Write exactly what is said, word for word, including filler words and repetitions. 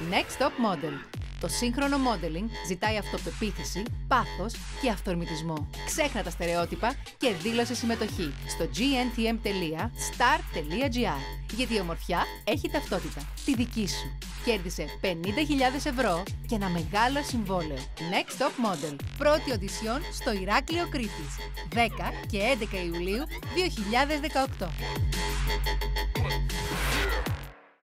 Next Top Model. Το σύγχρονο modeling ζητάει αυτοπεποίθηση, πάθος και αυθορμητισμό. Ξέχνα τα στερεότυπα και δήλωσε συμμετοχή στο τζι εν τι εμ τελεία σταρ τελεία τζι άρ. Γιατί η ομορφιά έχει ταυτότητα, τη δική σου. Κέρδισε πενήντα χιλιάδες ευρώ και ένα μεγάλο συμβόλαιο. Next Top Model. Πρώτη οντισιόν στο Ηράκλειο Κρήτης. δέκα και έντεκα Ιουλίου δύο χιλιάδες δεκαοκτώ.